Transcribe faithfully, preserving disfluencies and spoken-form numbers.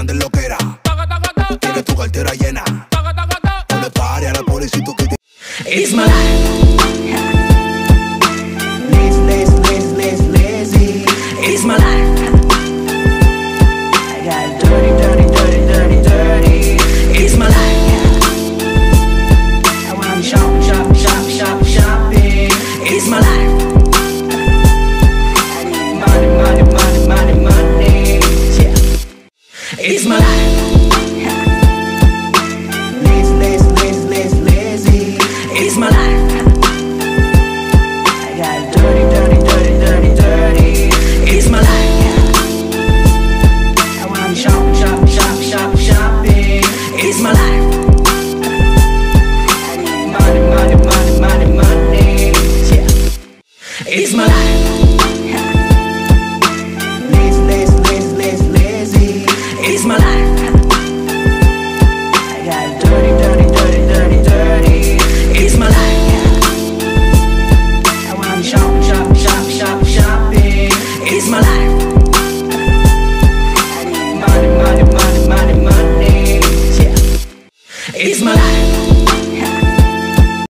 antes lo que era. Tienes tu cartera llena. No le pare a la pobrecito que te... It's my life. Lazy, lazy, lazy, lazy, lazy. It's my life. I got dirty, dirty, dirty, dirty, dirty. It's my life. I wanna shop, shop, shop, shop, shopping. It's my life. I need money, money, money, money, money. Yeah. It's my life. Lazy, lazy, lazy, lazy, lazy. It's my life. I got dirty, dirty, dirty, dirty, dirty. It's my life. I wanna shop, shop, shop, shop, shopping. It's my life. I need money, money, money, money, money. Yeah. It's my life. Lazy, lazy, lazy, lazy, lazy. It's my life. I got dirty, dirty, dirty, dirty, dirty. It's my life. I wanna shop, shop, shop, shop, shopping. It's my life. I need money, money, money, money, money. Yeah. It's my life.